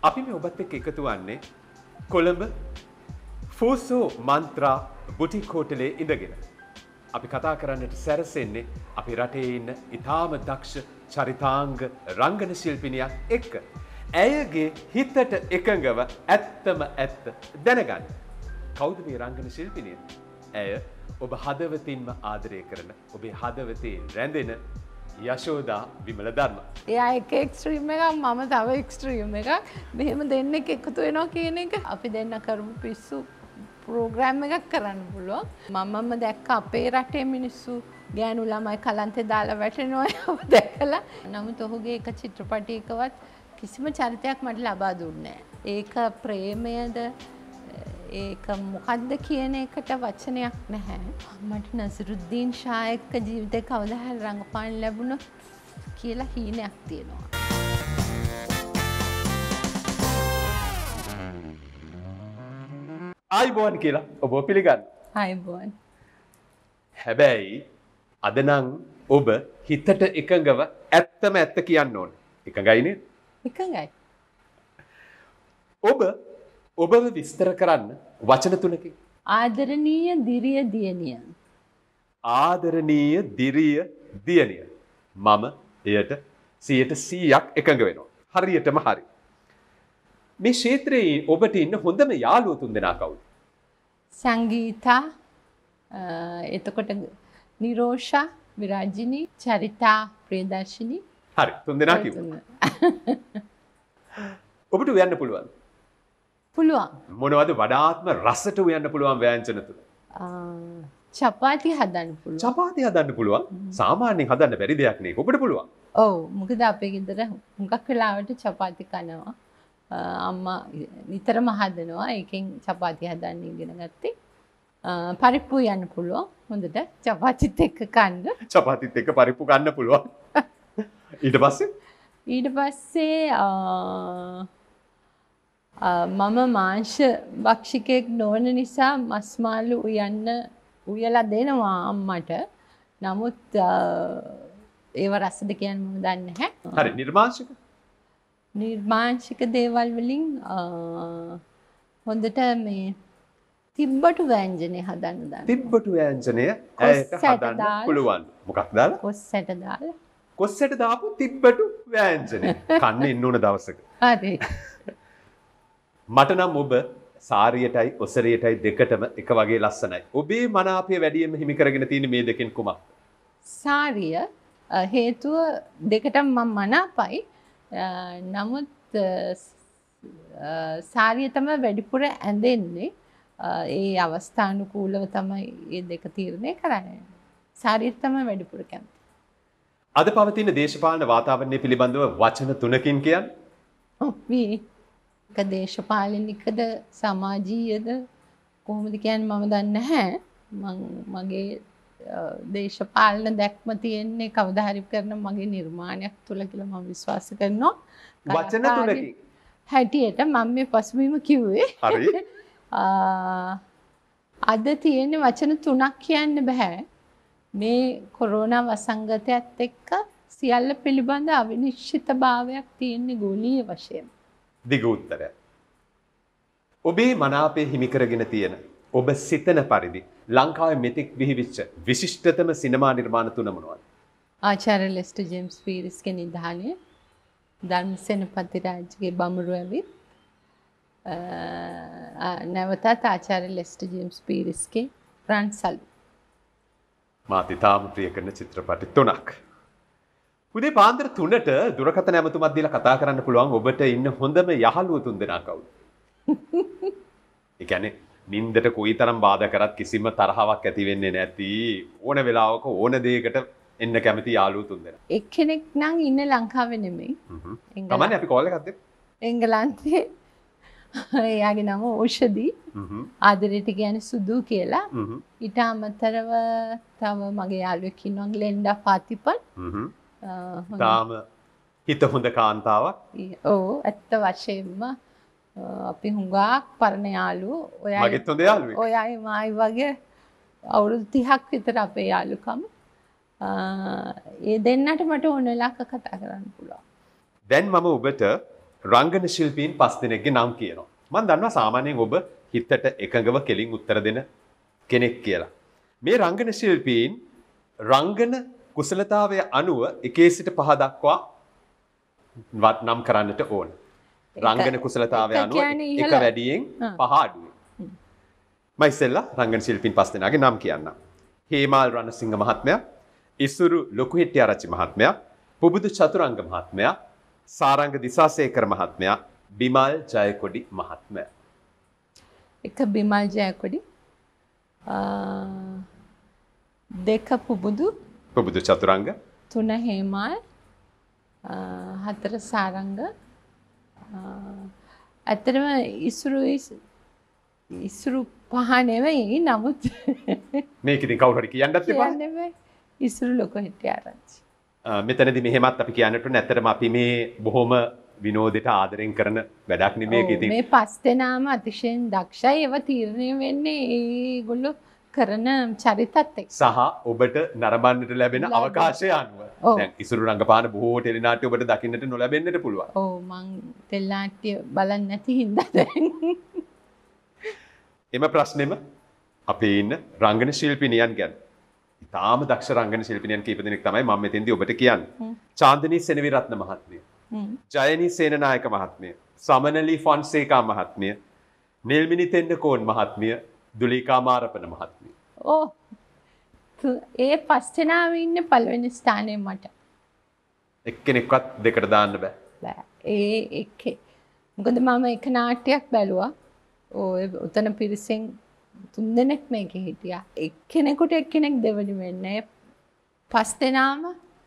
අපි මේ ඔබත් එක්ක එකතු වන්නේ කොළඹ ෆූසෝ මන්ත්‍රා බුටික් හෝටලේ ඉඳගෙන. අපි කතා කරන්නට සැරසෙන්නේ අපි රටේ ඉන්න ඉතාම දක්ෂ චරිතාංග රංගන ශිල්පිනියක් එක්ක. ඇයගේ හිතට එකඟව ඇත්තම ඇත්ත දැනගන්න. කවුද මේ රංගන ශිල්පිනිය? ඇය ඔබ හදවතින්ම ආදරය කරන ඔබේ හදවතේ රැඳෙන යශෝදා විමල ධර්ම. එයා එක එක්ස්ට්‍රීම් එකක් මම තව එක්ස්ට්‍රීම් එකක්. මෙහෙම දෙන්නෙක් එකතු වෙනවා කියන එක අපි දෙන්න කරමු පිස්සු ප්‍රෝග්‍රෑම් එකක් කරන්න පුළුවන්. මමම දැක්ක අපේ රටේ මිනිස්සු ගෑනු ළමයි කලන්තේ දාලා වැටෙනවා දැකලා. නමුත් ඔහුගේ එක චිත්‍රපටයකවත් කිසිම චරිතයක් මට ලබා දුන්නේ නැහැ. ඒක ප්‍රේමයද ඒක මොකද්ද කියන එකට වචනයක් නැහැ. මට නසරුද්දීන් ෂා එක්ක ජීවිතේ කවදා හරි රංගපාන්න ලැබුණොත් කියලා හීනයක් තියෙනවා. ආයිබෝන් කියලා ඔබ පිළිගන්න. ආයිබෝන්. හැබැයි අද නම් ඔබ හිතට එකඟව ඇත්තම ඇත්ත කියන්න ඕන. එකඟයි නේද? එකඟයි. ඔබව විස්තර කරන්න වචන තුනකින්. ආදරණීය දිරිය දියණිය. ආදරණීය දිරිය දියණිය. මම එයට 100% එකඟ වෙනවා. හරියටම හරි. මේ ක්ෂේත්‍රයේ ඔබට ඉන්න හොඳම යාළුවෝ තුන්දෙනා කවුද? සංගීතා, එතකොට නිරෝෂා, විරාජිනී, චරිතා, ප්‍රියදර්ශිනී. හරි තුන්දෙනා කිව්වා. ඔබට උයන්න පුළුවන්. පුළුවන්. මොනවද වඩාත්ම රසට උයන්න පුළුවන් ව්‍යංජන තුන? චපාති හදන්න පුළුවන්. චපාති හදන්න පුළුවන්. සාමාන්‍යයෙන් හදන්න බැරි දෙයක් නේ. ඔබට පුළුවන්. ඔව් මොකද අපේ ගෙදර හුඟක් වෙලාවට චපාති කනවා. අම්මා නිතරම හදනවා. ඒකෙන් චපාති හදන්න ඉගෙන ගත්තේ. පරිප්පු යන්න පුළුවන්. හොඳට චපාතිත් එක්ක කන්න. චපාතිත් එක්ක පරිප්පු කන්න පුළුවන්. ඊට පස්සේ මම මාංශ භක්ෂිකයෙක් නොවන නිසා මස් මාළු උයලා දෙනවා අම්මට. නමුත් ඒව රසද කියන්න මම දන්නේ නැහැ. හරි නිර්මාංශික දේවල් වලින් හොඳට මේ තිබ්බටු ව්‍යංජනේ හදන්න දන්නවා. තිබ්බටු ව්‍යංජනය ඇයට හදන්න පුළුවන්. මොකක්ද දාලා? කොස්සට දාලා. කොස්සට දාපු තිබ්බටු ව්‍යංජනේ. කන්න ඉන්න ඕන දවසක. හරි. මට නම් ඔබ සාරියටයි ඔසරියටයි දෙකටම එක වගේ ලස්සනයි. ඔබේ මනාපය වැඩියෙන්ම හිමි කරගෙන තියෙන මේ දෙකෙන් කුමක්ද? සාරිය හේතුව දෙකටම මම මනාපයි. නමුත් සාරිය තමයි වැඩිපුර ඇඳෙන්නේ. ඒ අවස්ථානුකූලව තමයි මේ දෙක තීරණය කරන්නේ. සාරිය තමයි වැඩිපුර කැමති. අද පවතින දේශපාලන වාතාවරණය පිළිබඳව වචන තුනකින් කියන්නේ? එක දේශපාලනිකද සමාජීයද කොහොමද කියන්නේ මම දන්නේ නැහැ. මගේ දේශපාලන දැක්ම තියෙන්නේ කවදා හරි කරන මගේ නිර්මාණයක් තුල කියලා මම විශ්වාස කරනවා. වචන තුනකින්. හැටියට මම මේ පසුබිම කිව්වේ. හරි. අද තියෙන වචන තුනක් කියන්න බෑ. මේ කොරෝනා වසංගතයත් එක්ක සියල්ල පිළිබඳ අවිනිශ්චිතභාවයක් තියෙන ගෝලීය වශයෙන්. දිග උත්තරය. ඔබේ මනාපය හිමි කරගෙන තියෙන ඔබ සිතන පරිදි ලංකාවේ මෙතෙක් විහිවිච්ච විශිෂ්ටතම සිනමා නිර්මාණ තුන මොනවද? ආචාර්ය ලෙස්ටර් ජේම්ස් පීරිස්ගේ නිධානය, ධර්මසේන පතිරාජගේ බමුරු ඇවිත්, නැවතත් ආචාර්ය ලෙස්ටර් ජේම්ස් පීරිස්ගේ රන්සලු. මාත් ඉතාම ප්‍රිය කරන චිත්‍රපටි තුනක්. උදේ පාන්දර 3ට දුරකථන ඇමතුමක් දීලා කතා කරන්න පුළුවන් ඔබට ඉන්න හොඳම යහළුව තුන්දෙනා කවුද? ඒ කියන්නේ නින්දට කොයිතරම් බාධා කරත් කිසිම තරහාවක් ඇති වෙන්නේ නැති ඕන වෙලාවක ඕන දෙයකට එන්න කැමති යාළුවෝ තුන්දෙනා. එක්කෙනෙක් නම් ඉන්නේ ලංකාවේ නෙමෙයි. තමයි අපි කෝල් එකක් දෙමු. එංගලන්තේ. එයාගේ නම ඕෂදී. ආදරේට කියන්නේ සුදු කියලා. ඊට අමතරව තව මගේ යාළුවෙක් ඉන්නවා ග්ලෙන්ඩා පාතිපන්. තාම හිත හොඳ කාන්තාවක්. ඔව් ඇත්ත වශයෙන්ම අපි හුඟක් පරණ යාළුවෝ. මගෙත් හොඳ යාළුවෙක්. ඔයයි මායි වගේ අවුරුදු 30ක් විතර අපේ යාළුකම. ඒ දෙන්නට මට ඕන වෙලාවක කතා කරන්න පුළුවන්. දැන් මම ඔබට රංගන ශිල්පීන් 5 දෙනෙක්ගේ නම් කියනවා. මම දන්නවා සාමාන්‍යයෙන් ඔබ හිතට එකඟව කෙලින් උත්තර දෙන කෙනෙක් කියලා. මේ රංගන ශිල්පීන් රංගන කුසලතාවය අනුව 1 සිට 5 දක්වා නම් කරන්නට ඕන. රංගන කුසලතාවය අනුව එක වැඩියෙන් 5 අඩුවෙන්. මම ඉස්සෙල්ලා රංගන ශිල්පීන් 5 දෙනාගේ නම් කියන්නම්. හේමාල් රණසිංහ මහත්මයා, ඉසුරු ලොකුහෙට්ටිආරච්චි මහත්මයා, පුබුදු චතුරංග මහත්මයා, සාරංග දිසාසේකර මහත්මයා, බිමල් ජයකොඩි මහත්මයා. එක බිමල් ජයකොඩි, දෙක පුබුදු චතුරංග, 3 හේමාල්, 4 සාරංග. ඇත්තටම ඉසුරු 5 නෙවෙයි, නමුත් මේක ඉතින් කවුරු හරි කියන්නත් එපා. නෙවෙයි ඉසුරු ලොකුහෙට්ටිආරච්චි. මෙතනදී මෙහෙමත් අපි කියන්නට ඕනේ. ඇත්තටම අපි මේ බොහොම විනෝදයට ආදරෙන් කරන වැඩක් නෙමේ මේක ඉතින්. මේ 5 දෙනාම අතිශයින් දක්ෂයි. ඒවා තීරණය වෙන්නේ ඒගොල්ලෝ කරන චරිතත් එක්ක. සහ ඔබට නරඹන්නට ලැබෙන අවකාශය අනුව. දැන් ඉසුරු රංගපාන බොහෝ ටෙලිනාට්‍ය ඔබට දකින්නට නොලැබෙන්නට පුළුවන්. ඔව් මං ටෙලිනාට්‍ය බලන්නේ නැති හින්දා දැන්. එම ප්‍රශ්නෙම අපේ ඉන්න රංගන ශිල්පිනියන් ගැන. ඉතාම දක්ෂ රංගන ශිල්පිනියන් කීප දෙනෙක් තමයි මම මෙතෙන්දී ඔබට කියන්නේ. චාන්දනී සෙනවිරත්න මහත්මිය, ජයනී සේනනායක මහත්මිය, සමනලී ෆොන්සේකා මහත්මිය, නිල්මිනි තෙන්නකෝන් මහත්මිය, දුලීකා මාරපන මහත්මිය. ඕ ඒ 5 දෙනාම ඉන්නේ පළවෙනි ස්ථානයේ මට. එක්කෙනෙක්වත් දෙකට දාන්න බෑ. බෑ. ඒ එකේ. මොකද මම එක නාට්‍යයක් බැලුවා. ඔය උතන පිරිසෙන් 3 දෙනෙක් මේකේ හිටියා. එක්කෙනෙකුට එක්කෙනෙක් දෙවෙනි වෙන්නේ. 5 දෙනාම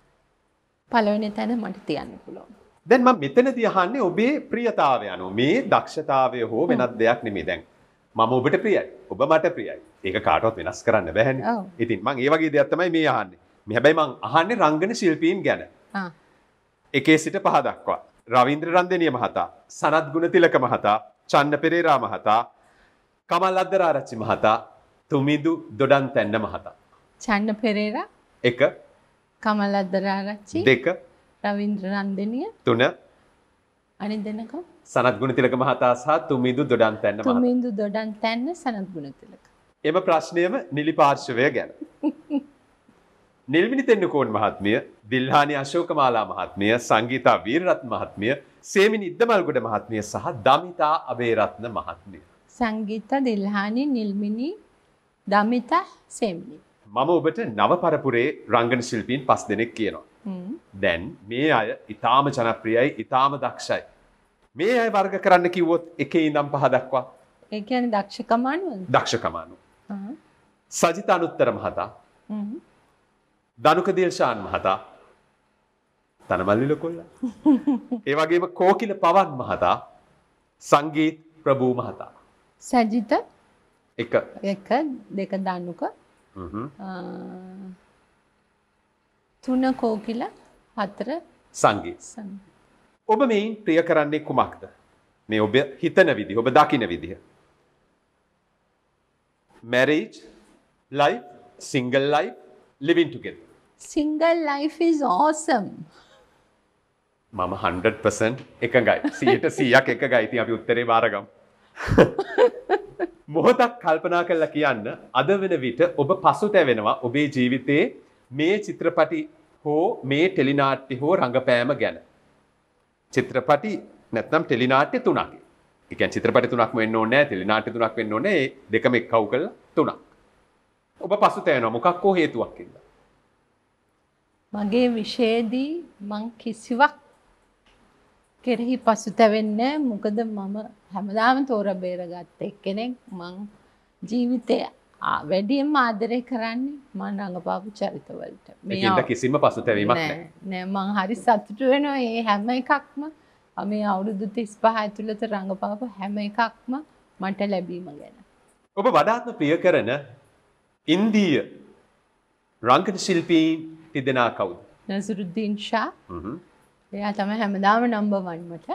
පළවෙනි තැන මට තියන්න පුළුවන්. දැන් මම මෙතනදී අහන්නේ ඔබේ ප්‍රියතාවය අනුව. මේ දක්ෂතාවය හෝ වෙනත් දෙයක් නෙමෙයි. දැන් මම ඔබට ප්‍රියයි. ඔබ මට ප්‍රියයි. ඒක කාටවත් වෙනස් කරන්න බැහැනේ. ඉතින් මම ඒ වගේ දෙයක් තමයි මේ අහන්නේ. මේ හැබැයි මම අහන්නේ රංගන ශිල්පීන් ගැන. 1 සිට 5 දක්වා. රවීන්ද්‍ර රන්දෙනිය මහතා, සනත් ගුණතිලක මහතා, චන්න පෙරේරා මහතා, කමල් අද්දරආරච්චි මහතා, තුමිදු දොඩන්තැන්න මහතා. චන්න පෙරේරා 1, කමල් අද්දරආරච්චි 2, රවීන්ද්‍ර රන්දෙනිය 3, අනිත් දෙනකම් සනත් ගුණතිලක මහතා සහ තුමිදු දොඩන්තැන්න මහතා. තුමින්දු දොඩන්තැන්න, සනත් ගුණතිලක. එම ප්‍රශ්නයම නිලි පාර්ශවය ගැන. නිල්මිනි තෙන්නකෝන් මහත්මිය, දිල්හානි අශෝකමාලා මහත්මිය, සංගීතා වීරරත්න මහත්මිය, සේමිනි ඉද්දමල්ගොඩ මහත්මිය සහ දමිතා අබේරත්න මහත්මිය. සංගීතා, දිල්හානි, නිල්මිනි, දමිතා, සේමිනි. මම ඔබට නව පරපුරේ රංගන ශිල්පීන් 5 දෙනෙක් කියනවා. දැන් මේ අය ඊටාම ජනප්‍රියයි, ඊටාම දක්ෂයි. මේ අය වර්ග කරන්න කිව්වොත් 1 ඉඳන් 5 දක්වා. ඒ කියන්නේ දක්ෂකම අනුවද? දක්ෂකම අනුව. සජිත අනුත්තර මහතා, දනුක දිල්ෂාන් මහතා, තනමල්ලි ලොකොල්ලා. ඒ වගේම කෝකිල පවන් මහතා, සංගීත් ප්‍රභූ මහතා. සජිත 1, 2 දනුක, 3 කෝකිල, 4 සංගීත්. ඔබ මේන් ප්‍රිය කරන්නේ කුමක්ද? මේ ඔබ හිතන විදිහ, ඔබ දකින විදිහ. marriage, life, single life, living together. Single life is awesome. මම 100% එකඟයි. 100%ක් එකඟයි. ඉතින් අපි උත්තරේ බාරගමු. මොහොතක් කල්පනා කරලා කියන්න, අද වෙන විට ඔබ පසුතැවෙනවා ඔබේ ජීවිතයේ මේ චිත්‍රපටි හෝ මේ ටෙලිනාට්‍ය හෝ රංගපෑම ගැන. චිත්‍රපටි නැත්නම් ටෙලිනාට්‍ය 3ක්. ඒ කියන්නේ චිත්‍රපටි 3ක්ම වෙන්න ඕනේ නැහැ, ටෙලිනාට්‍ය 3ක් වෙන්න ඕනේ. ඒ දෙකම එක්කව කරලා 3ක්. ඔබ පසුතැවෙනවා මොකක් හෝ හේතුවක් හින්දා. මගේ විෂයේදී මං කිසිවක් කෙරෙහි පසුතැවෙන්නේ නැහැ. මොකද මම හැමදාම තෝර බේරගත්ත එක්කෙනෙක්. මං ජීවිතේ වැඩියෙන්ම ආදරය කරන්නේ මම රඟපාපු චරිතවලට. මේකෙන්ද කිසිම පසුතැවීමක් නැහැ. නෑ මං හරි සතුටු වෙනවා මේ හැම එකක්ම. මේ අවුරුදු 35 ඇතුළත රඟපාපු හැම එකක්ම මට ලැබීම ගැන. ඔබ වඩාත්ම ප්‍රිය කරන ඉන්දීය රංගන ශිල්පී තිදෙනා කවුද? නසරුද්දීන් ෂා. එයා තමයි හැමදාම නම්බර් 1 මට.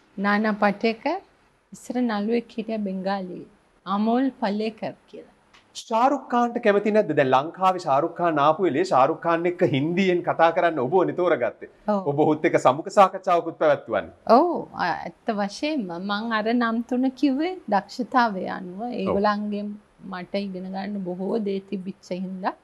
නානා පටේකර්, ඉස්සර නළුවෙක් හිටියා බෙන්ගාලි, අමෝල් පලේකර් කියලා. ශාරුක් ඛාන්ට කැමති නැද්ද? දැන් ලංකාවේ ශාරුක් ඛාන් ආපු වෙලේ ශාරුක් ඛාන් එක්ක හින්දියෙන් කතා කරන්න ඔබ ඕනේ තෝරගත්තේ. ඔබ ඔහුත් එක්ක සමුඛ සාකච්ඡාවකුත් පැවැත්වුවානේ. ඔව් ඇත්ත වශයෙන්ම මම අර නම් තුන කිව්වේ දක්ෂතාවය අනුව ඒගොල්ලන්ගේ මට ඉගෙන ගන්න බොහෝ දේ තිබිච්ච හින්දා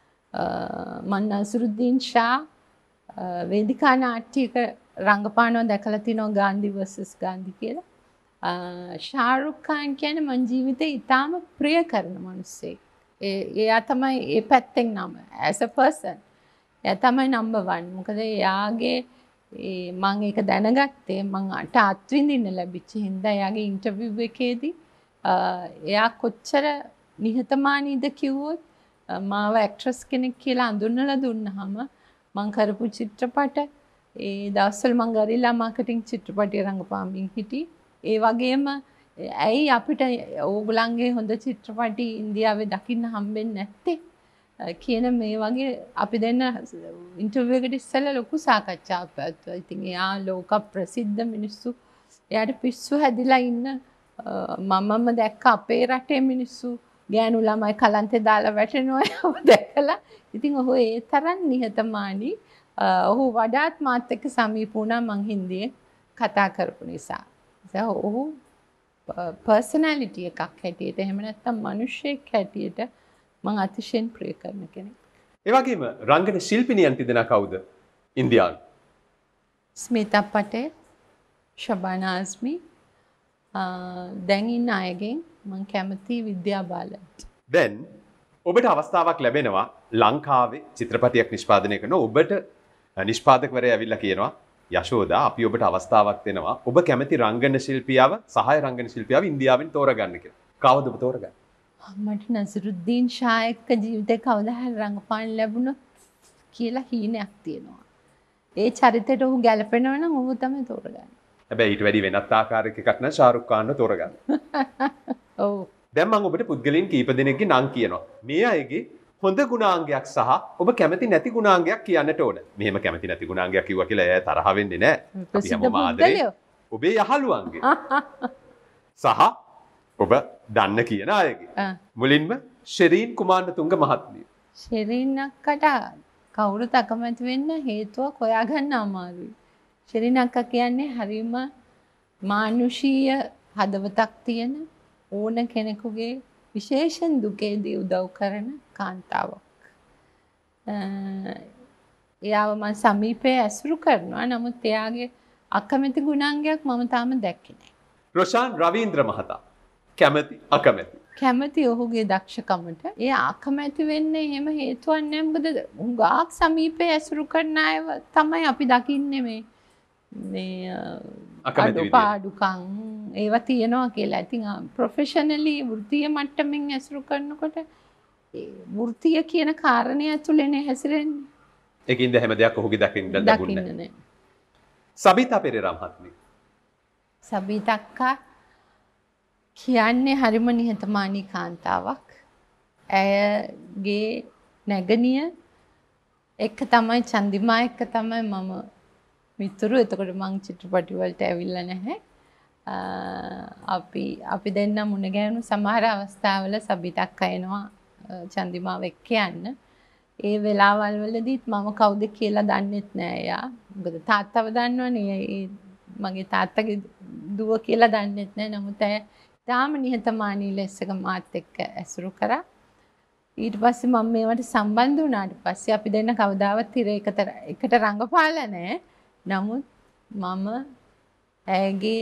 මම නසරුද්දීන් ෂා වේදිකා නාට්‍යයක රංගපානවා දැකලා තිනවා ගාන්ධි vs ගාන්ධි කියලා. ශාරුක් ඛාන් කියන්නේ මං ජීවිතේ ඉතාම ප්‍රිය කරන මිනිස්සෙක්. එයා තමයි ඒ පැත්තෙන් නම as a person. එයා තමයි number 1. මොකද එයාගේ මම ඒක දැනගත්තේ මම අත්විඳින්න ලැබිච්ච හින්දා එයාගේ ඉන්ටර්විව් එකේදී එයා කොච්චර නිහතමානීද කිව්වොත් මාව ඇක්ට්‍රස් කෙනෙක් කියලා අඳුන්වලා දුන්නාම මම කරපු චිත්‍රපට ඒ දවස්වල මම ගරිලා මාකටිං චිත්‍රපටය රංගපාමින් හිටියේ. ඒ වගේම ඇයි අපිට ඕගොල්ලන්ගේ හොඳ චිත්‍රපටි ඉන්දියාවේ දකින්න හම්බෙන්නේ නැත්තේ කියන මේ වගේ අපි දෙන්න ඉන්ටර්විව් එකට ඉස්සෙල්ලා ලොකු සාකච්ඡාවක් පැවැත්වුවා. ඉතින් එයා ලෝක ප්‍රසිද්ධ මිනිස්සු එයාට පිස්සු හැදිලා ඉන්න මමම දැක්ක අපේ රටේ මිනිස්සු ගෑනු ළමයි කලන්තේ දාලා වැටෙනවා දැකලා. ඉතින් ඔහු ඒ තරම් නිහතමානී ඔහු වඩාත් මාත් එක්ක සමීප වුණා මං හින්දියෙන් කතා කරපු නිසා. ඔහු පර්සනැලිටි එකක් හැටියට එහෙම නැත්නම් මිනිහෙක් හැටියට මම අතිශයින් ප්‍රිය කරන කෙනෙක්. ඒ වගේම රංගන ශිල්පිනියන් තිදෙනා කවුද? ඉන්දියානු. ස්මිතා පටේල්, ශබානා අස්මි, දැන් ඉන්න අයගෙන් මම කැමති විද්‍යා බාලන්ට. දැන් ඔබට අවස්ථාවක් ලැබෙනවා ලංකාවේ චිත්‍රපටයක් නිෂ්පාදනය කරන ඔබට නිෂ්පාදකවරයා ඇවිල්ලා කියනවා යශෝදා අපි ඔබට අවස්ථාවක් දෙනවා ඔබ කැමති රංගන ශිල්පියාව සහාය රංගන ශිල්පියාව ඉන්දියාවෙන් තෝරගන්න කියලා. කවුද ඔබ තෝරගන්නේ? මට නසරුද්දීන් ෂා එක්ක ජීවිතේ කවදා හරි රංගපාන්න ලැබුණොත් කියලා හීනයක් තියෙනවා. ඒ චරිතයට ඔහු ගැලපෙනවා නම් ඔහු තමයි තෝරගන්නේ. හැබැයි ඊට වැඩි වෙනත් ආකාරයක එකක් නම් ශාරුක් ඛාන්ව තෝරගන්න. ඔව්. දැන් මම ඔබට පුද්ගලයන් කීප දෙනෙක්ගේ නම් කියනවා. මේ අයගේ හොඳ ගුණාංගයක් සහ ඔබ කැමති නැති ගුණාංගයක් කියන්නට ඕන. මෙහෙම කැමති නැති ගුණාංගයක් කිව්වා කියලා එයා තරහ වෙන්නේ නැහැ. අපි හැමෝම ආදරේ ඔබේ යහළුවන්ගේ. සහ ඔබ දන්න කියන අයගේ. මුලින්ම ෂෙරීන් කුමාරතුංග මහත්මිය. ෂෙරීන් අක්කට කවුරුත් අකමැති වෙන්න හේතුවක් හොයාගන්න අමාරුයි. ෂෙරීන් අක්කා කියන්නේ හරිම මානුෂීය හදවතක් තියෙන ඕන කෙනෙකුගේ විශේෂයෙන් දුකේදී උදව් කරන කාන්තාවක්. එයාව මම සමීපයේ ඇසුරු කරනවා. නමුත් එයාගේ අකමැති ගුණාංගයක් මම තාම දැක්කේ නැහැ. රොෂාන් රවීන්ද්‍ර මහතා කැමති අකමැති. කැමති ඔහුගේ දක්ෂකමට. එයා අකමැති වෙන්නේ එහෙම හේතුවක් නැහැ. මොකද උඟාක් සමීපයේ ඇසුරු කරන අයව තමයි අපි දකින්නේ මේ අඩුපාඩුකම් ඒවා තියෙනවා කියලා. ඉතින් ප්‍රොෆෙෂනලි වෘත්තීය මට්ටමින් ඇසුරු කරනකොට වෘත්තීය කියන කාරණේ ඇතුළේනේ හැසිරෙන්නේ. ඒකින්ද හැම දෙයක් ඔහුගේ දකින්න ලැබුණේ නැහැ. සබිතා පෙරේරා මහත්මිය. සබිතා අක්කා කියන්නේ හරිම නිහතමානී කාන්තාවක්. ඇයගේ නැගණිය එක තමයි චන්දිමා එක්ක තමයි මම මිතුරු. එතකොට මං චිත්‍රපටි වලට ඇවිල්ලා නැහැ. අපි දෙන්න මුණ ගැහුණු සමහර අවස්ථාවල සබිතා අක්කා එනවා චන්දිමාව එක්ක යන්න. ඒ වෙලාවල් වලදීත් මම කවුද කියලා දන්නෙත් නෑ එයා. මොකද තාත්තව දන්නවනේ. මගේ තාත්තගේ දුව කියලා දන්නෙත් නෑ. නමුත් ඇය තාම නිහතමානී ලෙස මාත් එක්ක ඇසුරු කරා. ඊට පස්සේ මම මේවට සම්බන්ධ වුණාට පස්සේ අපි දෙන්න කවදාවත් එකට රඟපාලා නෑ. නමුත් මම ඇයගේ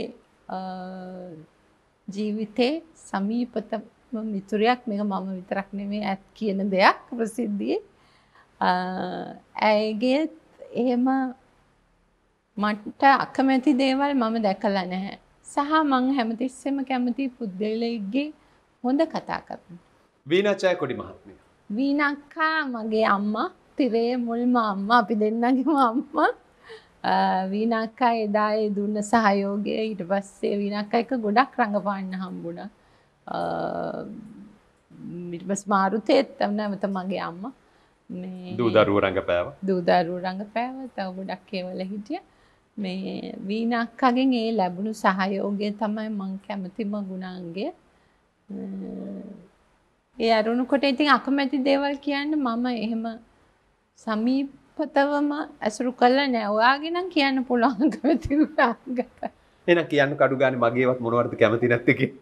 ජීවිතේ සමීපතම මිතුරියක්. මේක මම විතරක් නෙමෙයි ඇත් කියන දෙයක් ප්‍රසිද්ධියේ. ඇයගේ එහෙම මට අකමැති දේවල් මම දැකලා නැහැ. සහ මම හැමතිස්සෙම කැමති පුද්ගලයෙක්ගේ හොඳ කතා කරන. වීණා ජයකොඩි මහත්මිය. වීණා අක්කා මගේ අම්මා. තිරේ මුල්ම අම්මා. අපි දෙන්නගේම අම්මා. වීණා අක්කා එදා ඒ දුන්න සහයෝගය ඊට පස්සේ වීණා අක්කා එක්ක ගොඩක් රඟපාන්න හම්බුණා. ඊට පස්සේ මාරුතේත් නැවත මගේ අම්මා මේ දූ දරුවෝ රඟපෑවා. දූ දරුවෝ රඟපෑවා. තව ගොඩක් ඒවල හිටියා. මේ වීණා අක්කාගෙන් ඒ ලැබුණු සහයෝගය තමයි මම කැමතිම ගුණාංගය. ඒ අරුණකොට ඉතින් අකමැති දේවල් කියන්න මම එහෙම සමීපතවම ඇසුරු කළා නෑ. ඔයාගේ නම් කියන්න පුළුවන් අකමැති ගුණාංග. එහෙනම් කියන්න කඩු ගානේ මගේවත් මොනවද කැමති නැත්තේ කි.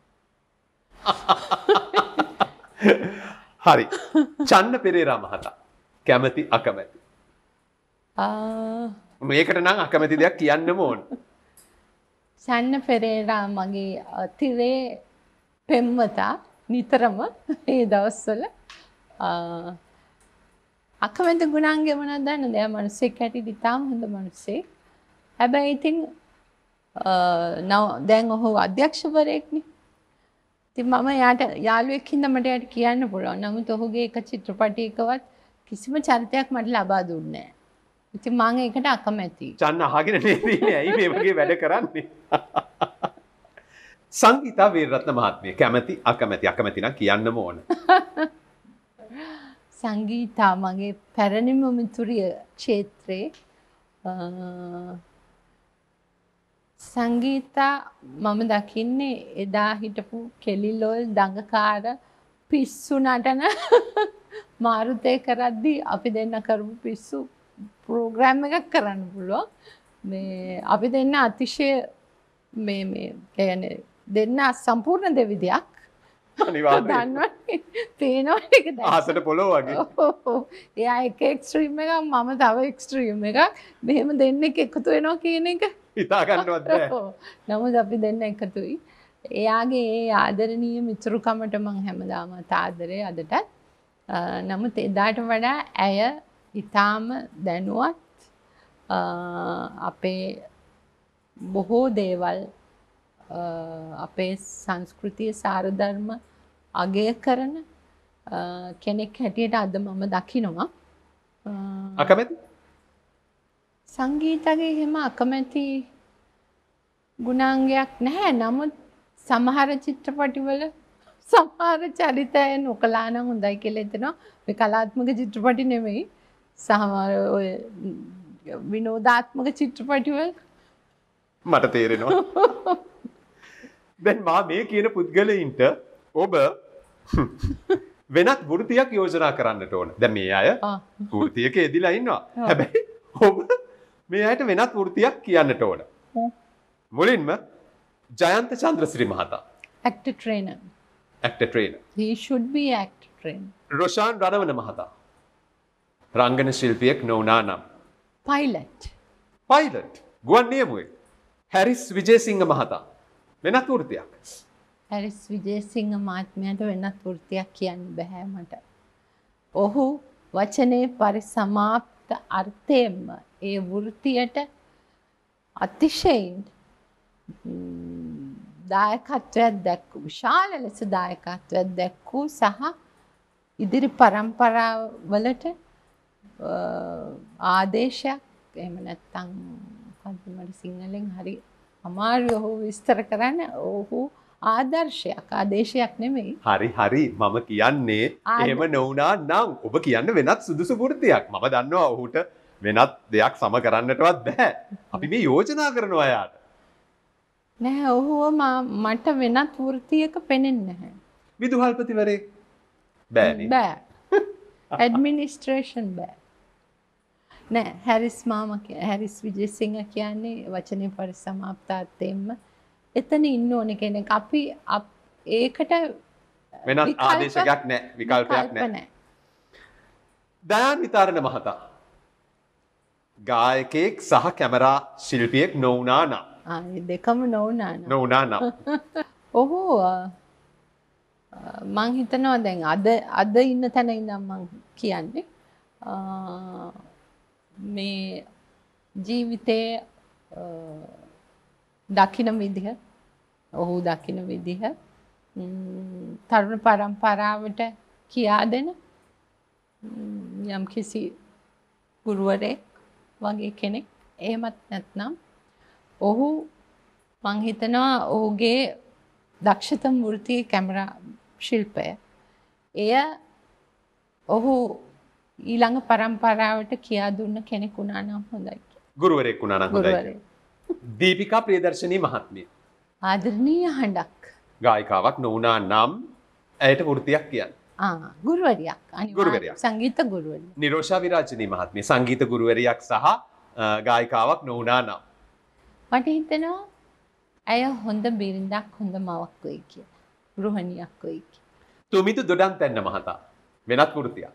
හරි. චන්න පෙරේරා මහතා කැමති අකමැති. මේකට නම් අකමැති දෙයක් කියන්නම ඕන. චන්න පෙරේරා මගේ තිරේ පෙම්වතා නිතරම ඒ දවස්වල අකමැති ගුණාංගය මොනවද දන්නද? එයා මිනිස්සෙක් හැටියට ඉතාම හොඳ මිනිස්සෙක්. හැබැයි ඉතින් දැන් ඔහු අධ්‍යක්ෂවරයෙක්නේ. ඉතින් මම යාට යාළුවෙක් හින්දා මට යාට කියන්න පුළුවන්. නමුත් ඔහුගේ එක චිත්‍රපටයකවත් කිසිම චරිතයක් මට ලබා දුන්නේ නැහැ. ඉතින් මම ඒකට අකමැතියි. චන්න අහගෙන නේද ඉන්නේ? ඇයි මේ වගේ වැඩ කරන්නේ? සංගීතා වීරරත්න මහත්මිය කැමති අකමැති. අකමැති නම් කියන්නම ඕන. සංගීතා මගේ පැරණිම මිතුරිය ක්ෂේත්‍රේ සංගීතා මම දකින්නේ එදා හිටපු කෙලිලොල් දඟකාර පිස්සු නටන මාරුතේ කරද්දී අපි දෙන්න කරපු පිස්සු ප්‍රෝග්‍රෑම් එකක් කරන්න පුළුවන්. මේ අපි දෙන්න අතිශය මේ කියන්නේ දෙන්න සම්පූර්ණ දෙවිදයක්. අනිවාර්යයෙන්. දන්නවනේ. පේනවා ඒක දැන්. ආසට පොළොව වගේ. එයා එක එක්ස්ට්‍රීම් එකක් මම තව එක්ස්ට්‍රීම් එකක්. මෙහෙම දෙන්නෙක් එකතු වෙනවා කියන එක හිතා ගන්නවත් බෑ. නමුත් අපි දෙන්න එකතුයි. එයාගේ ඒ ආදරණීය මිතුරුකමට මම හැමදාම ආදරේ අදටත්. නමුත් එදාට වඩා ඇය ඊටාම දැනුවත් අපේ බොහෝ දේවල් අපේ සංස්කෘතිය සාරධර්ම අගය කරන කෙනෙක් හැටියට අද මම දකිනවා. අකමැති? සංගීතගේ එහෙම අකමැති ගුණාංගයක් නැහැ. නමුත් සමහර චිත්‍රපටිවල සමහර චරිතය නොකලා නම් හොඳයි කියලා හිතෙනවා. මේ කලාත්මක චිත්‍රපටි නෙමෙයි. සමහර ඔය විනෝදාත්මක චිත්‍රපටිවල මට තේරෙනවා. දැන් මා මේ කියන පුද්ගලයින්ට ඔබ වෙනත් වෘත්තියක් යෝජනා කරන්නට ඕන. දැන් මේ අය වෘත්තියක යෙදිලා ඉන්නවා. හැබැයි ඔබ මේ අයට වෙනත් වෘත්තියක් කියන්නට ඕන. මුලින්ම ජයන්ත චන්ද්‍රසිරි මහතා. actor trainer. actor trainer. He should be actor trainer. Roshan රණවන මහතා. රංගන ශිල්පියෙක් නොවුනා නම්. Pilot. පයිලට්. ගුවන් නියමුවෙක්. හැරිස් විජේසිංහ මහතා. වෙනත් වෘත්තියක්. හැරිස් විජේසිංහ මහත්මයාට වෙනත් වෘත්තියක් කියන්න බෑ මට. ඔහු වචනේ පරිසමාප්ත අර්ථයෙන්ම ඒ වෘත්තියට අතිශයින් දායකත්වයක් දැක්වූ විශාල ලෙස දායකත්වයක් දැක්වූ සහ ඉදිරි පරම්පරාවලට ආදේශයක් එහෙම නැත්නම් මට සිංහලෙන් හරි අමාරුයි ඔහු විස්තර කරන්න. ඔහු ආදර්ශයක් ආදේශයක් නෙමෙයි. හරි මම කියන්නේ එහෙම නොවුනා නම් ඔබ කියන්න වෙනත් සුදුසු වෘත්තියක්. මම දන්නවා ඔහුට වෙනත් දෙයක් සම කරන්නටවත් බෑ. අපි මේ යෝජනා කරනවා යාට. නෑ ඔහුව මට වෙනත් වෘත්තියක පෙනෙන්නේ නැහැ. විදුහල්පතිවරයෙක් බෑනේ. බෑ. ඇඩ්මිනිස්ට්‍රේෂන් බෑ. නෑ හැරිස් හැරිස් විජේසිංහ කියන්නේ වචනේ පරිසමාප්තාර්ථයෙන්ම එතන ඉන්න ඕන කෙනෙක්. අපි ඒකට වෙනත් ආදේශයක් නැහැ, විකල්පයක් නැහැ. දයාන් විතාරණ මහතා ගායකයෙක් සහ කැමරා ශිල්පියෙක් නොවුනා නම්. දෙකම නොවුනා නම්. ඔහු මං හිතනවා දැන් අද ඉන්න තැන ඉඳන් මං කියන්නේ මේ ජීවිතයේ දකින විදිහ ඔහු දකින විදිහ තරුණ පරම්පරාවට කියා දෙන යම් කිසි ගුරුවරයෙක් වගේ කෙනෙක්. එහෙමත් නැත්නම් ඔහු මං හිතනවා ඔහුගේ දක්ෂතම වෘත්තියේ කැමරා ශිල්පය. එය ඔහු ඊළඟ පරම්පරාවට කියා දුන්න කෙනෙක් වුණා නම් හොඳයි. ගුරුවරයෙක් වුණා නම් හොඳයි. දීපිකා ප්‍රියදර්ශනී මහත්මිය. ආදරණීය හඬක්. ගායිකාවක් නොවුනා නම් ඇයට වෘත්තියක් කියන්නේ. ගුරුවරියක් ගුරුවරියක්. අනිවාර්ය සංගීත ගුරුවරිය. නිරෝෂා විරාජිනී මහත්මිය සංගීත ගුරුවරියක් සහ ගායිකාවක් නොවුනා නම්. මට හිතෙනවා ඇය හොඳ බිරිඳක් හොඳ මවක් වෙයි කියලා. ගෘහණියක් වෙයි කියලා. තුමිදු දොඩම් තැන්න මහතා වෙනත් වෘත්තියක්.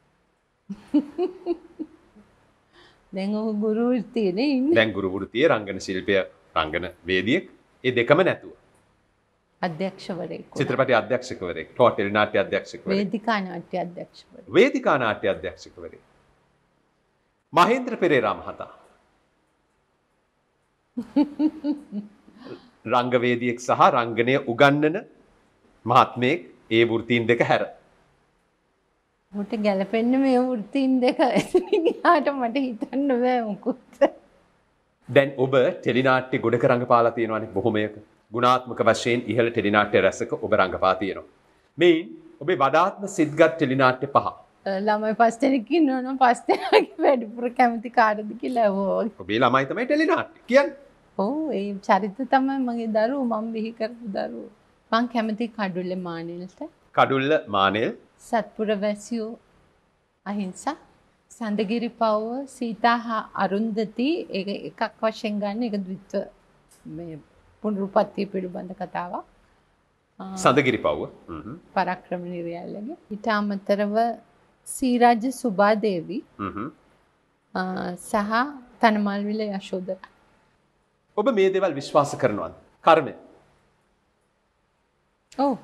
දැන් ඔහු ගුරු වෘත්තියනේ ඉන්නේ. දැන් ගුරු වෘත්තියේ රංගන ශිල්පය රංගන වේදියෙක් ඒ දෙකම නැතුව. අධ්‍යක්ෂවරයෙක්. චිත්‍රපටි අධ්‍යක්ෂකවරයෙක්, ටෙලි නාට්‍ය අධ්‍යක්ෂකවරයෙක්, වේදිකා නාට්‍ය අධ්‍යක්ෂවරයෙක්. වේදිකා නාට්‍ය අධ්‍යක්ෂකවරයෙක්. මහේන්ද්‍ර පෙරේරා මහතා. රංගවේදියෙක් සහ රංගනය උගන්වන මහත්මයෙක් ඒ වෘත්තීන් දෙක හැර. ඔහුට ගැලපෙන්නේ මේ වෘත්තීන් දෙක. එතනින් එහාට මට හිතන්න බෑ මොකුත්. දැන් ඔබ ටෙලි නාට්‍ය ගොඩක රංගපාලා තියෙනවානේ බොහොමයක. ගුණාත්මක වශයෙන් ඉහළ ටෙලි නාට්‍ය රැසක ඔබ රංගපා තියෙනවා. මේන් ඔබේ වඩාත්ම සිත්ගත් ටෙලි නාට්‍ය පහ. ළමයි 5 දෙනෙක් ඉන්නවනම් 5 දෙනාගේ වැඩිපුර කැමති කාටද කියලා අහුවා. ඔබේ ළමයි තමයි ටෙලි නාට්‍ය කියන්නේ. ඔව් ඒ චරිත තමයි මගේ දරුවෝ මම බිහි කරපු දරුවෝ. මං කැමති කඩුල්ල මානෙල්ට. කඩුල්ල මානෙල්. සත්පුර වැසියෝ අහිංසා. සඳගිරි පව්ව සීතා හා අරුන්දති ඒක එකක් වශයෙන් ගන්න ඒක ද්විත්ව මේ පුනරුත්පත්ති පිළිබඳ කතාවක්. සඳගිරි පව්ව. පරාක්‍රම නිරයල්ලගේ. ඊට අමතරව සීරාජ සුභාදේවි සහ තනමල්විල යශෝදරා. ඔබ මේ දේවල් විශ්වාස කරනවද? කර්මය. ඔව්.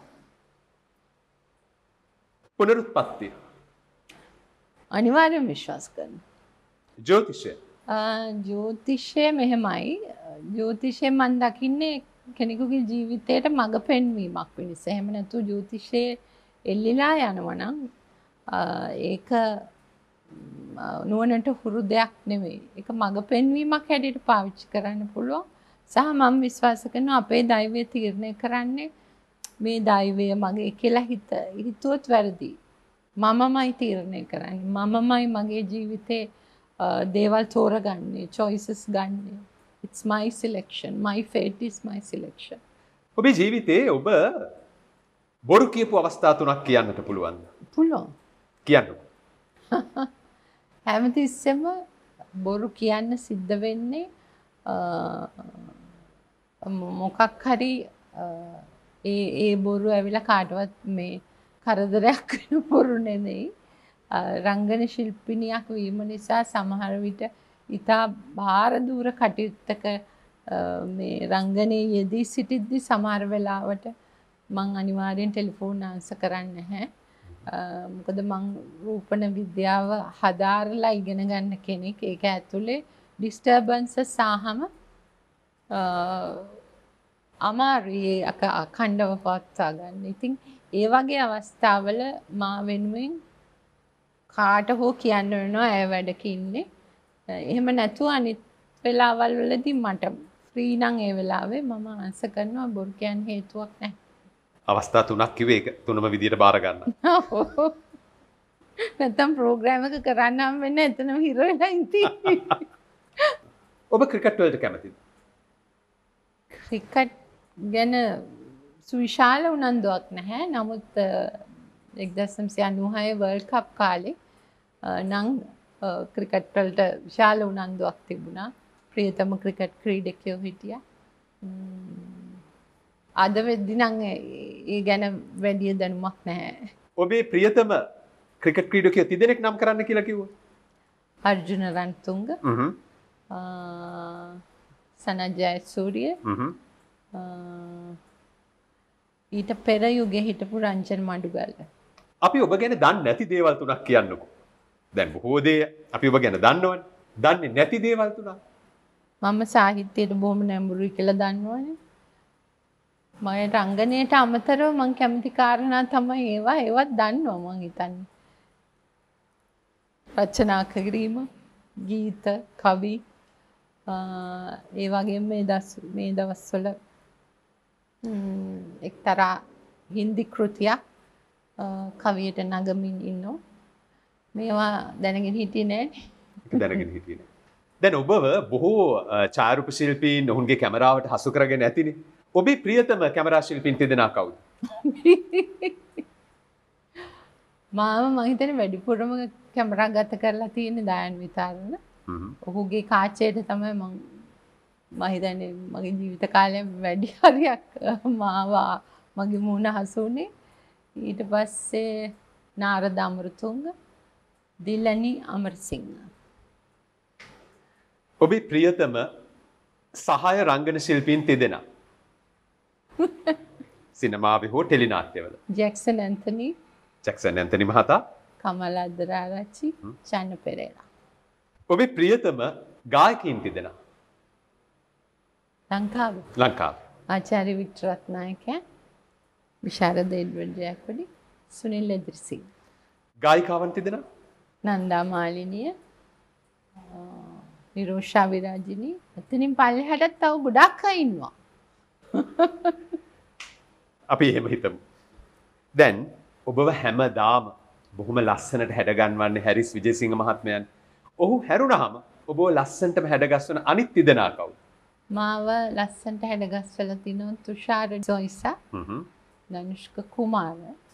පුනරුත්පත්තිය. අනිවාර්යෙන් විශ්වාස කරනවා. ජ්‍යොතිෂය. ජ්‍යොතිෂය මෙහෙමයි. ජ්‍යොතිෂය මම දකින්නේ කෙනෙකුගේ ජීවිතයට මඟ පෙන්වීමක් වෙනස. එහෙම නැතු ජ්‍යොතිෂයේ එල්ලිලා යනවා නම් ඒක නුවණට හුරු දෙයක් නෙවෙයි. ඒක මඟ පෙන්වීමක් හැටියට පාවිච්චි කරන්න පුළුවන්. සහ මම විශ්වාස කරනවා අපේ දෛවය තීරණය කරන්නේ මේ දෛවය මගේ කියලා හිතුවොත් වැරදි. මමමයි තීරණය කරන්නේ. මමමයි මගේ ජීවිතේ දේවල් තෝරගන්නේ, choices ගන්නේ. It's my selection. My fate is my selection. ඔබේ ජීවිතේ ඔබ බොරු කියපු අවස්ථා තුනක් කියන්නට පුළුවන්ද? පුළුවන්. කියන්න. හැමතිස්සෙම බොරු කියන්න සිද්ධ වෙන්නේ මොකක් හරි ඒ බොරු ඇවිල්ලා කාටවත් මේ කරදරයක් වෙන බොරු නෙමෙයි. රංගන ශිල්පිනියක් වීම නිසා සමහර විට ඉතා භාර දූර කටයුත්තක මේ රංගනයේ යෙදී සිටිද්දි සමහර වෙලාවට මං අනිවාර්යෙන් ටෙලිෆෝන් ආන්සර් කරන්නේ නැහැ. මොකද මං රූපණ විද්‍යාව හදාරලා ඉගෙන ගන්න කෙනෙක්. ඒක ඇතුලේ ඩිස්ටර්බන්සස් ආවම අමාරුයි අඛණ්ඩව පවත්වා ගන්න. ඉතින් ඒ වගේ අවස්ථාවල මා වෙනුවෙන් කාට හෝ කියන්න වෙනවා ඇය වැඩක ඉන්නේ. එහෙම නැතුව අනිත් වෙලාවල් වලදී මට ෆ්‍රී නම් ඒ වෙලාවේ මම ආන්සර් කරනවා බොරු කියන්න හේතුවක් නැහැ. අවස්ථා තුනක් කිව්වේ ඒක තුනම විදියට බාර ගන්න. නැත්තම් ප්‍රෝග්‍රෑම් එක කරන්නම් වෙන්නේ එතනම හිර වෙලා ඉඳී. ඔබ ක්‍රිකට් වලට කැමතිද? ක්‍රිකට් ගැන සුවිශාල උනන්දුවක් නැහැ. නමුත් 1996 වර්ල්ඩ් කප් කාලේ නම් ක්‍රිකට් වලට විශාල උනන්දුවක් තිබුණා. ප්‍රියතම ක්‍රිකට් ක්‍රීඩකයෝ හිටියා. අද වෙද්දි නම් ඒ ගැන වැඩි දැනුමක් නැහැ. ඔබේ ප්‍රියතම ක්‍රිකට් ක්‍රීඩකයෝ තිදෙනෙක් නම් කරන්න කියලා කිව්වා. අර්ජුන රන්තුංග. සනත් ජයසූරිය. ඊට පෙර යුගයේ හිටපු රංජන් මඩුගල්ල. අපි ඔබ ගැන දන්නේ නැති දේවල් තුනක් කියන්නකෝ. දැන් බොහෝ දේ අපි ඔබ ගැන දන්නවනේ. දන්නේ නැති දේවල් තුනක්. මම සාහිත්‍යයට බොහොම නැඹුරුයි කියලා දන්නවනේ. මම රංගනයට අමතරව මම කැමති කාරණා තමයි ඒවත් දන්නවා මං හිතන්නේ. රචනා කිරීම, ගීත, කවි ඒ වගේම මේ දවස්වල එක්තරා හින්දි කෘතියක් කවියට නගමින් ඉන්නවා. මේවා දැනගෙන හිටියේ නෑනේ. දැනගෙන හිටියේ නෑ. දැන් ඔබව බොහෝ ඡායාරූප ශිල්පීන් ඔවුන්ගේ කැමරාවට හසු කරගෙන ඇතිනේ. ඔබේ ප්‍රියතම කැමරා ශිල්පීන් තිදෙනා කවුද? මම හිතන්නේ වැඩිපුරම කැමරා ගත කරලා තියෙන්නේ දයන් විතරන. ඔහුගේ කාචයට තමයි මම හිතන්නේ මගේ ජීවිත කාලය වැඩි හරියක් මාව මගේ මූණ හසුනේ. ඊට පස්සේ නාරද අමරතුංග, දිලනි අමරසිංහ. ඔබේ ප්‍රියතම සහාය රංගන ශිල්පීන් තිදෙනා. සිනමාවේ හෝ ටෙලි නාට්‍යවල. ජැක්සන් ඇන්තනි, ජැක්සන් ඇන්තනි මහතා, කමල අද්දරාරච්චි, චන්න පෙරේරා. ඔබේ ප්‍රියතම ගායකයින් තිදෙනා. ලංකාව. ආචාර්ය වික්ටර් රත්නායක, විශාරද එඩ්වඩ් ජයකොඩි, සුනිල් එදිරිසිංහ. ගායිකාවන් තිදෙනා. නන්දා මාලිනිය, නිරෝෂා විරාජිනී. එතනින් පල්ලෙහාටත් තව ගොඩක් අය ඉන්නවා. අපි එහෙම හිතමු. දැන් ඔබව හැමදාම බොහොම ලස්සනට හැඩගන්වන්නේ හැරිස් විජේසිංහ මහත්මයන්. ඔහු හැරුණාම ඔබව ලස්සනටම හැඩගස්වන අනිත් තිදෙනා කවුද? මාව ලස්සනට හැඩගස්වලා තිනවා තුෂාර ජොයිසා, ධනුෂ්ක කුමාර.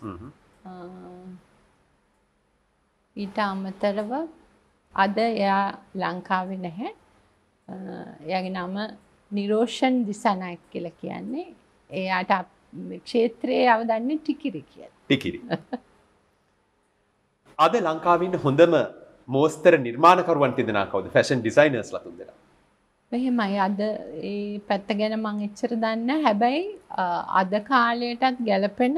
ඊට අමතරව අද එයා ලංකාවේ නැහැ. එයාගේ නම නිරෝෂන් දිසානායක කියලා කියන්නේ. එයාට ක්ෂේත්‍රයේ අවදන්නේ ටිකිරි කියලා. ටිකිරි. අද ලංකාවේ ඉන්න හොඳම මෝස්තර නිර්මාණකරුවන් තිදෙනා කවුද? ෆැෂන් ඩිසයිනර්ස්ලා තුන්දෙනා. මෙහෙමයි. අද ඒ පැත්ත ගැන මම එච්චර දන්නේ නැහැ. හැබැයි අද කාලයටත් ගැලපෙන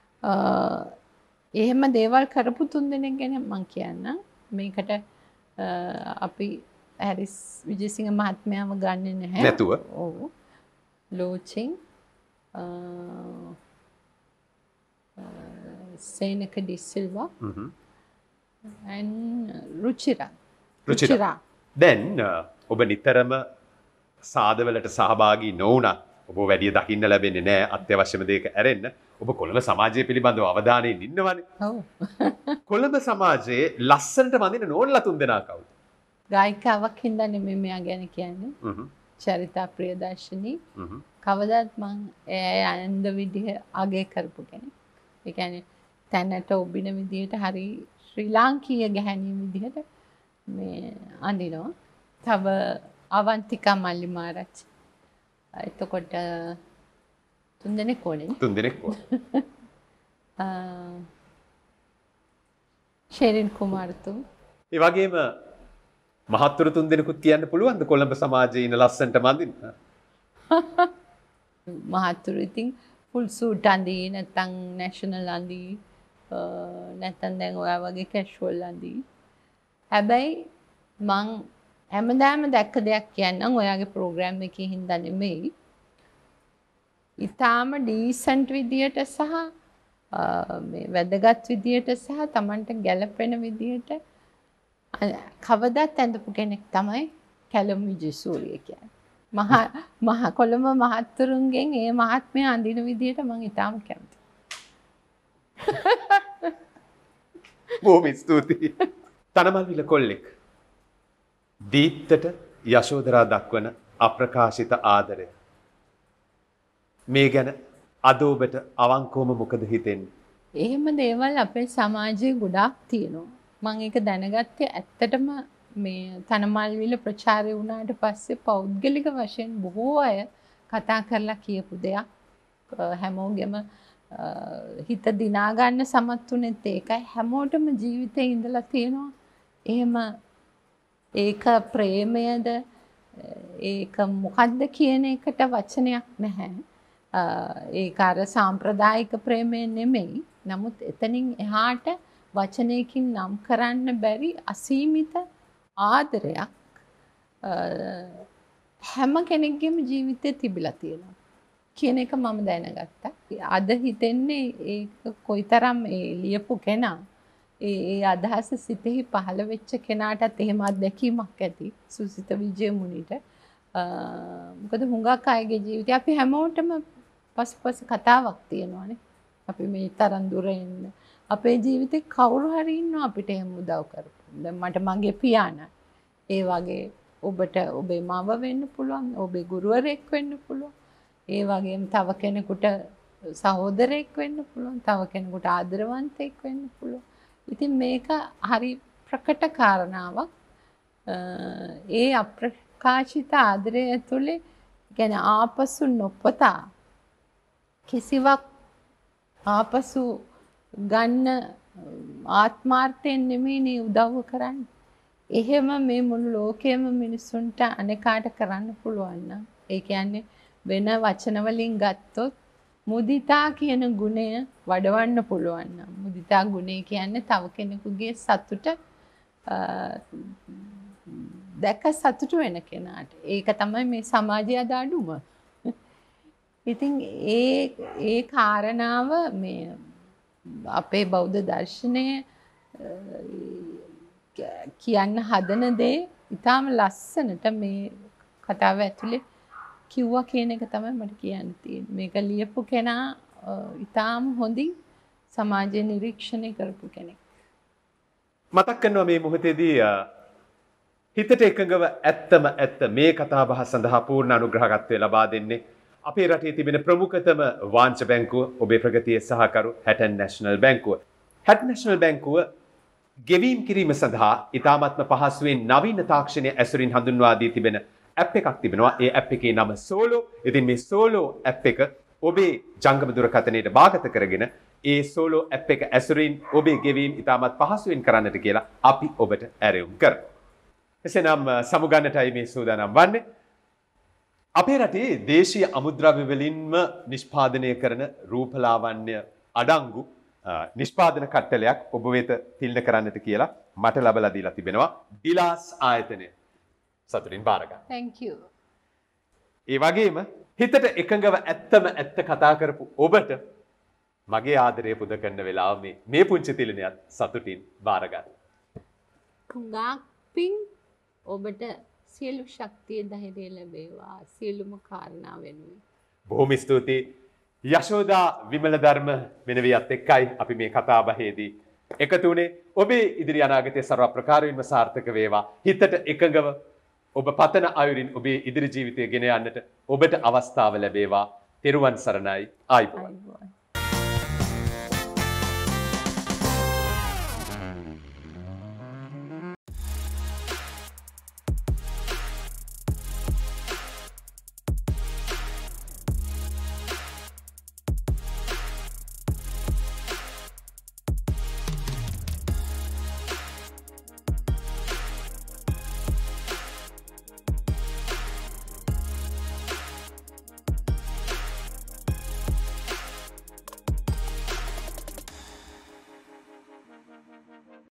එහෙම දේවල් කරපු තුන්දෙනෙක් ගැන මම කියන්නම්. මේකට අපි හැරිස් විජේසිංහ මහත්මයාව ගන්නෙ නැහැ. නැතුව. ඔව්. ලෝචින් සේනක ඩිසිල්වා and රුචිරා. දැන් ඔබ නිතරම සාදවලට සහභාගී නොවුණත් ඔබ වැඩි දකින්න ලැබෙන්නේ නැහැ. අත්‍යවශ්‍යම දේක ඇරෙන්න ඔබ කොළඹ සමාජය පිළිබඳව අවධානයෙන් ඉන්නවනේ. ඔව්. කොළඹ සමාජයේ ලස්සනට වඳින නෝන්ලා තුන්දෙනා කවුද? ගායිකාවක් හින්දා නෙමෙයි මෙයා ගැන කියන්නේ. චරිතා ප්‍රියදර්ශනී. කවදාත් මං ඒ අනන්ද විදිහ අගය කරපු කෙනෙක්. ඒ කියන්නේ තැනට ඔබින විදිහට හරි ශ්‍රී ලාංකීය ගැහැණිය විදිහට මේ අඳිනවා. තව අවන්තිකා මල්ලිමාරච්චි. එතකොට තුන්දෙනෙක් ඕනේ. තුන්දෙනෙක් ඕනේ. ෂෙරින් කුමාරතුංග. ඒ වගේම මහත්තුරු තුන්දෙනෙකුත් කියන්න පුළුවන්ද කොළඹ සමාජයේ ඉන්න ලස්සනට මඳින්න? මහත්තුරු ඉතින් ෆුල් සූට් අඳී නැත්නම් නැෂනල් අඳී නැත්නම් දැන් ඔයා වගේ කැෂුවල් අඳී. හැබැයි මං හැමදාම දැක්ක දෙයක් කියන්නම් ඔයාගේ ප්‍රෝග්‍රෑම් එකේ හින්දා නෙමෙයි. ඊටාම ඩීසන්ට් විදියට සහ මේ වැදගත් විදියට සහ Tamanට ගැළපෙන විදියට කවදාත් ඇඳපු කෙනෙක් තමයි කැලම් විජේසූරිය කියන්නේ. මහ කොළඹ මහත්තුරුන්ගෙන් ඒ මහත්මයා අඳින විදියට මම ඊටාම කැමතියි. බොහොම ස්තුතියි. තනමල්විල කොල්ලෙක්. දීප්තට යශෝදරා දක්වන අප්‍රකාශිත ආදරය. මේ ගැන අද ඔබට අවංකවම මොකද හිතෙන්නේ? එහෙම දේවල් අපේ සමාජයේ ගොඩාක් තියෙනවා. මම ඒක දැනගත්තේ ඇත්තටම මේ තනමල්විල ප්‍රචාරය වුණාට පස්සේ පෞද්ගලික වශයෙන් බොහෝ අය කතා කරලා කියපු දෙයක්. හැමෝගෙම හිත දිනා ගන්න සමත් උනේත් ඒකයි. හැමෝටම ජීවිතේ ඉඳලා තියෙනවා. එහෙම ඒක ප්‍රේමයද ඒක මොකද්ද කියන එකට වචනයක් නැහැ. ඒක අර සාම්ප්‍රදායික ප්‍රේමය නෙමෙයි. නමුත් එතනින් එහාට වචනයකින් නම් කරන්න බැරි අසීමිත ආදරයක් හැම කෙනෙක්ගේම ජීවිතේ තිබිලා තියෙනවා කියන එක මම දැනගත්තා. අද හිතෙන්නේ ඒක කොයිතරම් ඒ ලියපු කෙනා ඒ අදහස සිතෙහි පහළ වෙච්ච කෙනාටත් එහෙම අත්දැකීමක් ඇති සුසිත විජයමුනිට. මොකද හුඟක් අයගේ ජීවිතේ අපි හැමෝටම පසුපස කතාවක් තියෙනවානේ. අපි මේ තරම් දුර ඉන්න අපේ ජීවිතේ කවුරු හරි ඉන්නවා අපිට එහෙම උදව් කරපු. දැන් මට මගේ පියාණන් ඒ වගේ ඔබට ඔබේ මව වෙන්න පුළුවන්, ඔබේ ගුරුවරයෙක් වෙන්න පුළුවන්. ඒ වගේම තව කෙනෙකුට සහෝදරයෙක් වෙන්න පුළුවන්, තව කෙනෙකුට ආදරවන්තයෙක් වෙන්න පුළුවන්. ඉතින් මේක හරි ප්‍රකට කාරණාවක්. ඒ අප්‍රකාශිත ආදරය ඇතුලේ ගැන ආපසු නොපතා කිසිවක් ආපසු ගන්න ආත්මාර්ථයෙන් නෙමෙයිනේ උදව්ව කරන්නේ. එහෙම මේ මුළු ලෝකෙම මිනිසුන්ට අනේකාට කරන්න පුළුවන් නම් ඒ කියන්නේ වෙන වචන වලින් ගත්තොත් මුදිතා කියන ගුණය වඩවන්න පුළුවන් නම් මුදිතා ගුණය කියන්නේ තව කෙනෙකුගේ සතුට දැක සතුටු වෙන කෙනාට. ඒක තමයි මේ සමාජයේ අද අඩුම. ඉතින් ඒ කාරණාව මේ අපේ බෞද්ධ දර්ශනය කියන්න හදන දේ ඉතාම ලස්සනට මේ කතාව ඇතුලේ කිව්වා කියන එක තමයි මට කියන්න තියෙන්නේ. මේක ලියපු කෙනා ඉතාම හොඳින් සමාජය නිරීක්ෂණය කරපු කෙනෙක්. මතක් කරනවා මේ මොහොතේදී හිතට එකඟව ඇත්ත මේ කතාබහ සඳහා පූර්ණ අනුග්‍රහකත්වය ලබා දෙන්නේ අපේ රටේ තිබෙන ප්‍රමුඛතම වාංශ බැංකුව ඔබේ ප්‍රගතියේ සහකරු හැටන් නැෂනල් බැංකුව. හැටන් නැෂනල් බැංකුව ගෙවීම් කිරීම සඳහා ඉතාමත්ම පහසුවෙන් නවීන තාක්ෂණය ඇසුරින් හඳුන්වා දී තිබෙන ඇප් එකක් තිබෙනවා. ඒ ඇප් එකේ නම සෝලෝ. ඉතින් මේ සෝලෝ ඇප් එක ඔබේ ජංගම දුරකථනයට භාගත කරගෙන ඒ සෝලෝ ඇප් එක ඇසුරින් ඔබේ ගෙවීම් ඉතාමත් පහසුවෙන් කරන්නට කියලා අපි ඔබට ඇරයුම් කරමු. එසේනම් සමුගන්නටයි මේ සූදානම් වන්නේ. අපේ රටේ දේශීය අමුද්‍රව්‍ය වලින්ම නිෂ්පාදනය කරන රූපලාවන්‍ය අඩංගු නිෂ්පාදන කට්ටලයක් ඔබ වෙත තිල්න කරන්නට කියලා මට ලබලා දීලා තිබෙනවා ඩිලාස් ආයතනය. සතුටින් බාර ගන්න. Thank you. ඒ වගේම හිතට එකඟව ඇත්ත කතා කරපු ඔබට මගේ ආදරය පුද කරන වෙලාව මේ පුංචි තිලනයත් සතුටින් බාර ගන්න. හුඟක් පිං ඔබට සියලු ශක්තිය ධෛර්යය ලැබේවා සියලුම කාරණා වෙනුවෙන්. බොහොම ස්තුතියි. යශෝදා විමල ධර්ම මෙනවියත් එක්කයි අපි මේ කතාබහේදී එකතු වුණේ. ඔබේ ඉදිරි අනාගතයේ ਸਰව ප්‍රකාරයෙන්ම සාර්ථක වේවා. හිතට එකඟව ඔබ පතන අයුරින් ඔබේ ඉදිරි ජීවිතය ගෙන යන්නට ඔබට අවස්ථාව ලැබේවා. තෙරුවන් සරණයි. ආයුබෝවන්.